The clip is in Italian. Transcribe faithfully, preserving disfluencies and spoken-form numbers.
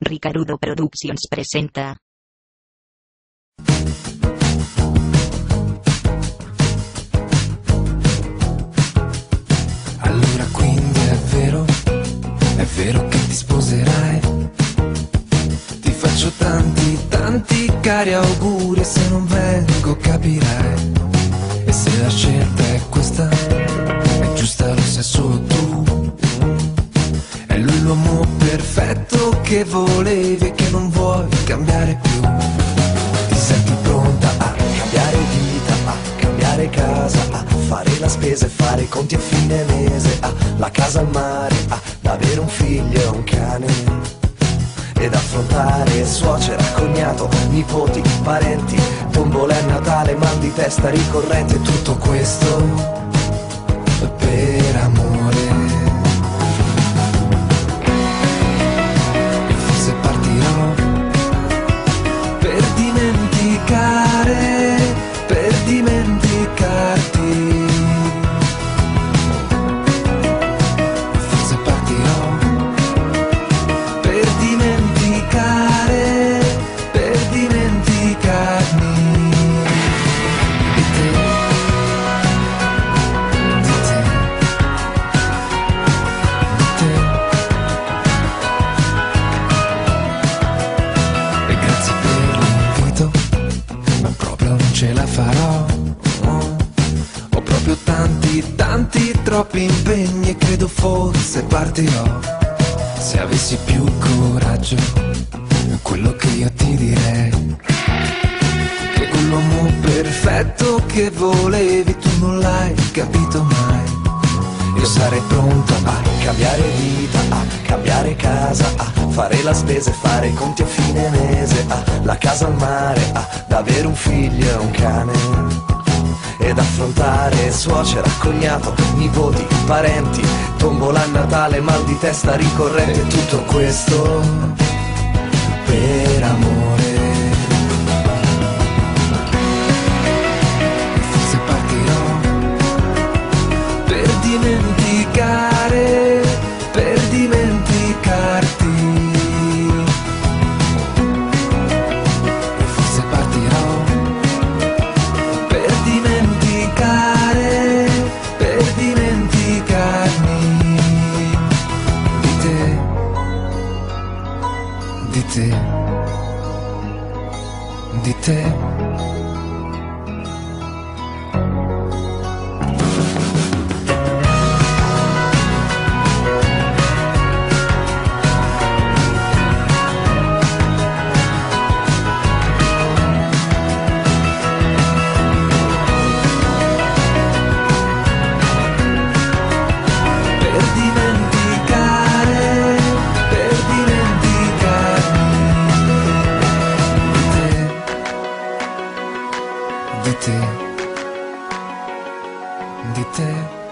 Ricarudo Productions presenta. Allora quindi è vero, è vero che ti sposerai. Ti faccio tanti, tanti cari auguri, e se non vengo capirai. E se la scelta è questa, è giusta, lo sai solo tu. È lui l'uomo perfetto che volevi e che non vuoi cambiare più. Ti senti pronta a cambiare vita, a cambiare casa, a fare la spesa e fare i conti a fine mese, a la casa al mare, ad avere un figlio e un cane, ed affrontare suocera, cognato, nipoti, parenti, tombola e Natale, mal di testa ricorrente, tutto questo per amore. E forse partirò per dimenticare, per dimenticarti. Forse partirò per dimenticare, per dimenticarmi di te, di te, di te. E grazie per l'invito, ma proprio non ce la farò. Ho proprio tanti, tanti, troppi impegni e credo forse partirò. Se avessi più coraggio, quello che io ti direi, che quell'uomo perfetto che volevi tu non l'hai capito mai. Io sarei pronto a cambiare vita, a cambiare casa, a fare la spesa e fare i conti a fine mese, a la casa al mare, ad avere un figlio e un cane, ed affrontare suocera, cognato, nipoti, parenti, tombola a Natale, mal di testa ricorrente, tutto questo per amore. E forse partirò per dimenticare, per dimenticarti. E forse partirò per dimenticare, per dimenticarmi di te, di te, di te. Per dimenticare, per dimenticarmi di te, di te, di te.